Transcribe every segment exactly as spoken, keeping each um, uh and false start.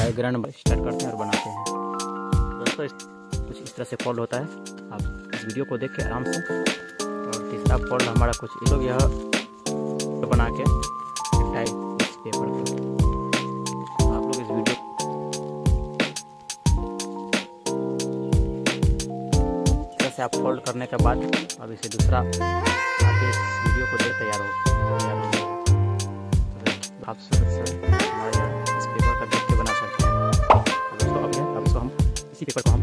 Background start करते हैं और बनाते हैं। दोस्तों इस, कुछ इस तरह से फोल्ड होता है, आप इस वीडियो को देख के आराम से। और तीसरा फोल्ड हमारा कुछ इस लोग यह बना के इस पेपर को आप लोग इस वीडियो इस तरह से आप फोल्ड करने के बाद अब इसे दूसरा आप इस वीडियो को देख तैयार हो तैयार हो आप हमारे इस पेपर का देख के बना सकते हैं। तो दोस्तों अब है अब इसको हम इसी पेपर को हम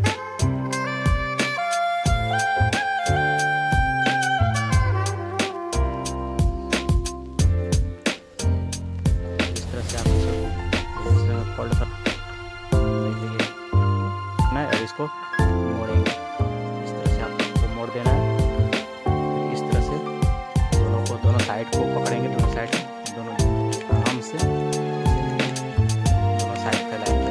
इस तरह से आप इसको फोल्ड कर मैं और इसको मोड़ेंगे। इस तरह से आपको मोड़ देना है। इस तरह से दोनों को दोनों साइड को पकड़ेंगे, दोनों साइड दोनों आराम से दोनों साइड फैलाएंगे।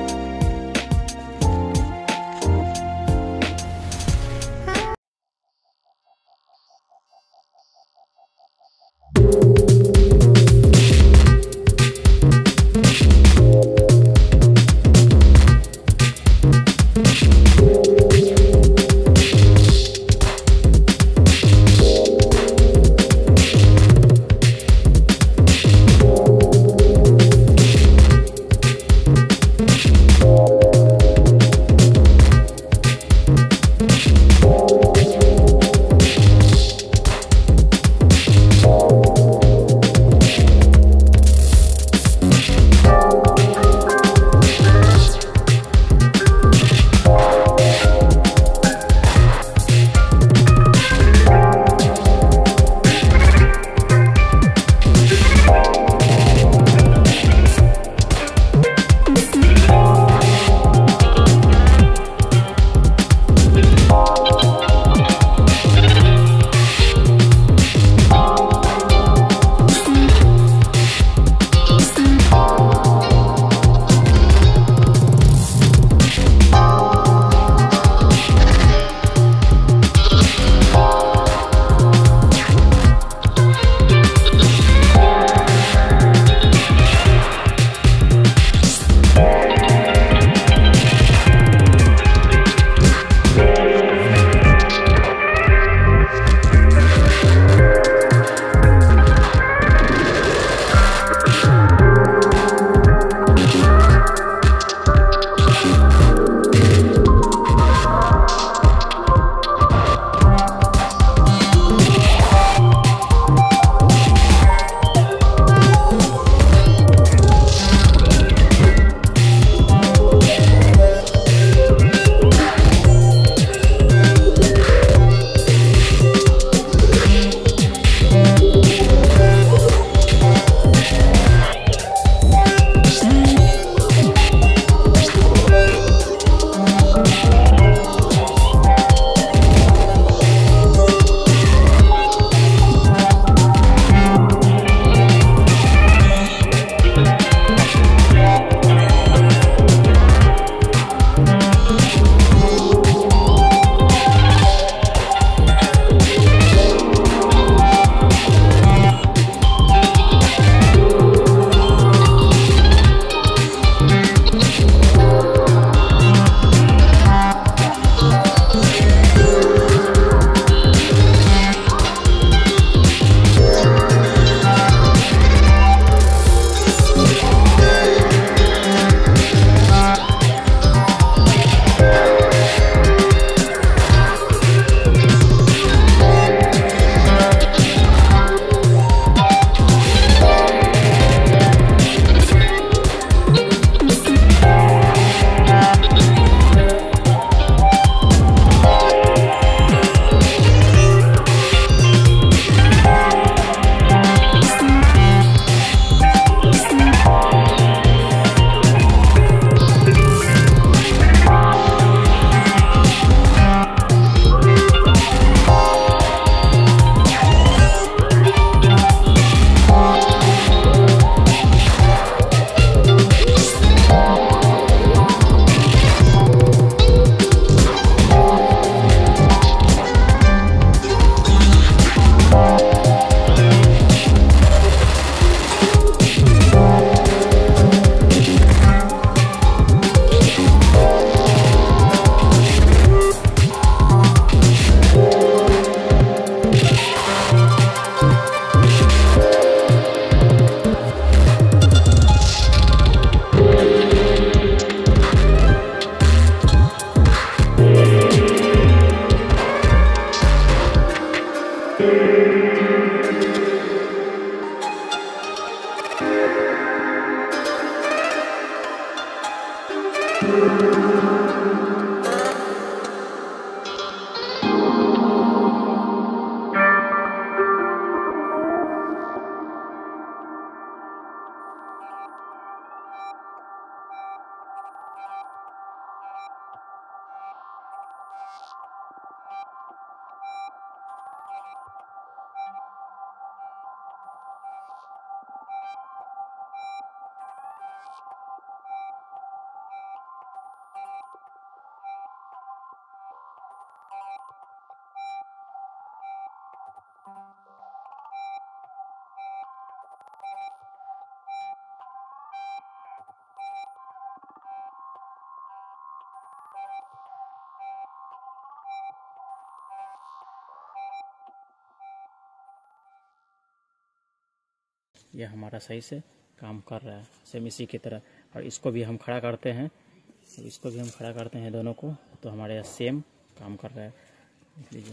ये हमारा सही से काम कर रहा है सेम इसी की तरह। और इसको भी हम खड़ा करते हैं, इसको भी हम खड़ा करते हैं दोनों को, तो हमारे यहाँ सेम काम कर रहा है। देख लीजिए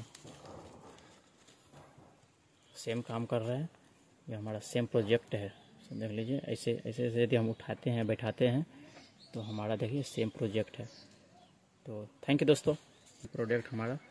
सेम काम कर रहा है, ये हमारा सेम प्रोजेक्ट है। देख लीजिए ऐसे ऐसे ऐसे यदि हम उठाते हैं बैठाते हैं तो हमारा देखिए सेम प्रोजेक्ट है। तो थैंक यू दोस्तों, प्रोजेक्ट हमारा